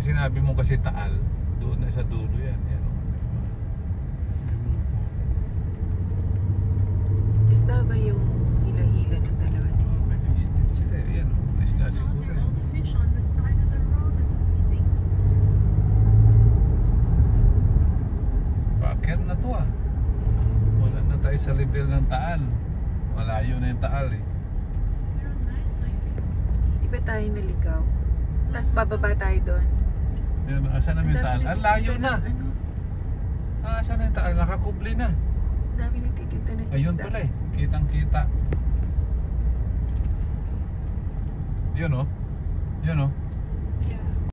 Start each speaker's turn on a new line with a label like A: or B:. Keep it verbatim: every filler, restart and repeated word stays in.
A: Pagka sinabi mo kasi Taal, doon na sa dulo yan. Yan oh.
B: Isda ba yung hila-hila ng dalawa na yun?
A: Oh, may fisted sila. Yan oh. May isda siguro.
C: They're all fish on the side of the road. That's amazing.
A: Paakyat na to ah. Wala na tayo sa level ng Taal. Malayo na yung Taal eh.
C: They're nice. So you can see.
B: Di ba tayo naligaw? Tapos bababa tayo doon.
A: Yan, asan na yung Taal? Ang layo na.
B: Ano?
A: Ah, asan na yung Taal? Nakakubli na.
B: Dami nagtitinda ng isda.
A: Ayun pala eh. Kitang kita. Yun oh. Yun oh.